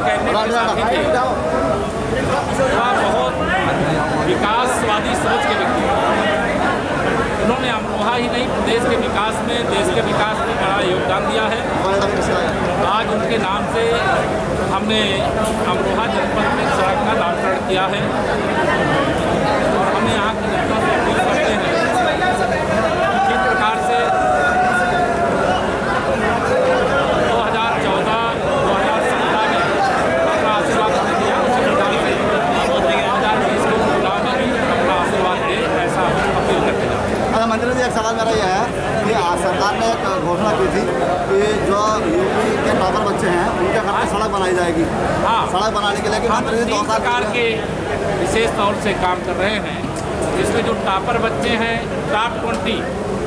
Cabinet के साथी थे, वह बहुत विकासवादी सोच के व्यक्ति हैं। उन्होंने अमरोहा ही नहीं, प्रदेश के विकास में, देश के विकास में बड़ा योगदान दिया है। आज उनके नाम से हमने अमरोहा जनपद में सड़क का नामकरण किया है और हमें यहाँ की जनता से अपील करते हैं जिस प्रकार से 2014-2017 में अपना आशीर्वाद दिया, उसी प्रकार से 2020 के चुनाव में भी अपना आशीर्वाद दे, ऐसा अपील करते हैं। अच्छा मंत्री जी, एक सवाल मेरा यह है कि सरकार ने एक घोषणा की थी कि जो यूपी के टॉपर बच्चे हैं उनके घर में सड़क बनाई जाएगी। हाँ, सड़क बनाने के लिए हम 3 प्रकार के विशेष तौर से काम कर रहे हैं। इसमें जो टॉपर बच्चे हैं, टॉप 20,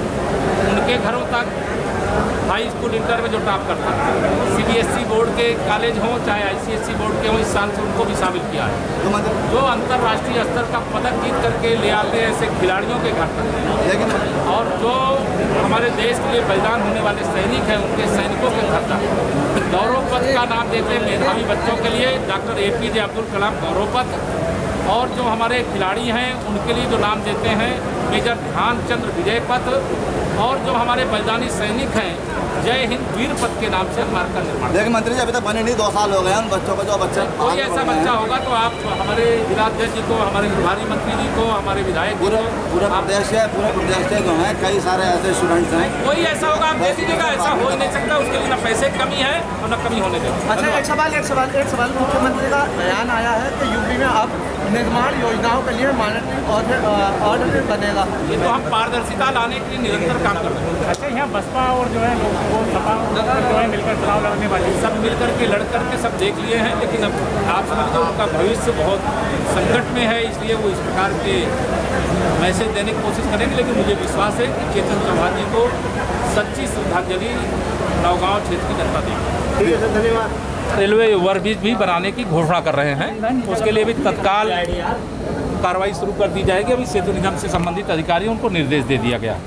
उनके घरों तक, हाई स्कूल इंटर में जो टॉप करता है, CBSE बोर्ड के कॉलेज हों चाहे ICSE बोर्ड के हों, इस साल से उनको भी शामिल किया है। जो अंतर्राष्ट्रीय स्तर का पदक जीत करके ले आते हैं ऐसे खिलाड़ियों के घर तक, और जो हमारे देश के लिए बलिदान होने वाले सैनिक हैं उनके सैनिकों के घर तक गौरव पथ का नाम देते हैं। मेधावी बच्चों के लिए डॉक्टर APJ अब्दुल कलाम गौरव पथ, और जो हमारे खिलाड़ी हैं उनके लिए जो नाम देते हैं मेजर ध्यानचंद विजय पथ, और जो हमारे बलिदानी सैनिक हैं जय हिंद वीर पथ के नाम से मार्ग का निर्माण। लेकिन मंत्री जी अभी तक बने नहीं, 2 साल हो गए हैं उन बच्चों को। जो बच्चे कोई ऐसा बच्चा होगा तो आप हमारे जिलाध्यक्ष जी को, हमारे प्रभारी मंत्री जी को, हमारे विधायक पूरे प्रदेश के जो हैं कई सारे ऐसे स्टूडेंट्स हैं, कोई ऐसा होगा आप दे दीजिएगा। ऐसा हो ही नहीं सकता, उसके लिए न पैसे की कमी है और न कमी होने देंगे। अच्छा, एक सवाल मुख्यमंत्री का बयान आया है कि यूपी में अब निर्माण योजनाओं के लिए मॉनिटरिंग ऑर्डर बनेगा। ये तो हम पारदर्शिता लाने के लिए निरंतर काम कर रहे हैं। अच्छा, यहाँ बसपा और जो है वो सपा जो है मिलकर चुनाव लड़ने वाले सब मिल करके लड़ करके सब देख लिए हैं, लेकिन अब आप समझते उनका भविष्य बहुत संकट में है, इसलिए वो इस प्रकार के मैसेज देने की कोशिश करेंगे। लेकिन मुझे विश्वास है कि चेतन चौहान जी को सच्ची श्रद्धांजलि नौगांव क्षेत्र की जनता देगी। ठीक है सर, धन्यवाद। रेलवे ओवरब्रिज भी बनाने की घोषणा कर रहे हैं, उसके लिए भी तत्काल कार्रवाई शुरू कर दी जाएगी। अभी सेतु निगम से संबंधित अधिकारियों उनको निर्देश दे दिया गया।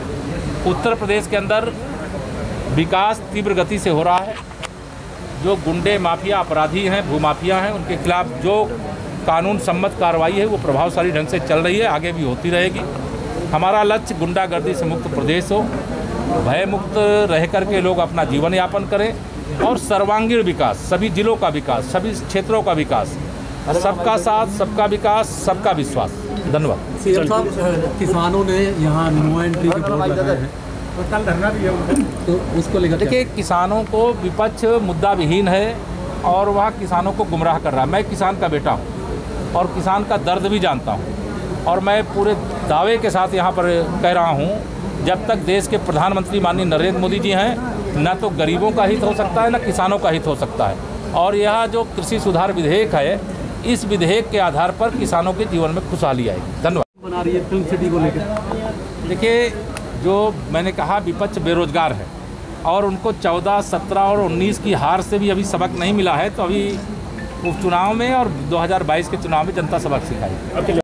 उत्तर प्रदेश के अंदर विकास तीव्र गति से हो रहा है। जो गुंडे माफिया अपराधी हैं, भूमाफिया हैं, उनके खिलाफ जो कानून सम्मत कार्रवाई है वो प्रभावशाली ढंग से चल रही है, आगे भी होती रहेगी। हमारा लक्ष्य गुंडागर्दी से मुक्त प्रदेश हो, भय मुक्त रह करके लोग अपना जीवन यापन करें और सर्वांगीण विकास, सभी जिलों का विकास, सभी क्षेत्रों का विकास, सबका साथ, सबका विकास, सबका विश्वास। धन्यवाद। सीएम साहब, किसानों ने यहाँ नो एंट्री के बोर्ड लगाए हैं, तो कल धरना भी है, तो उसको लेकर देखिए, किसानों को विपक्ष मुद्दा विहीन है और वह किसानों को गुमराह कर रहा है। मैं किसान का बेटा हूँ और किसान का दर्द भी जानता हूँ, और मैं पूरे दावे के साथ यहाँ पर कह रहा हूँ, जब तक देश के प्रधानमंत्री माननीय नरेंद्र मोदी जी हैं, न तो गरीबों का हित हो सकता है, न किसानों का हित हो सकता है। और यह जो कृषि सुधार विधेयक है, इस विधेयक के आधार पर किसानों के जीवन में खुशहाली आएगी। धन्यवाद। बना रही है फिल्म सिटी को लेकर। देखिए, जो मैंने कहा, विपक्ष बेरोजगार है और उनको 14, 17 और 19 की हार से भी अभी सबक नहीं मिला है, तो अभी उपचुनाव में और 2022 के चुनाव में जनता सबक सिखाएगी।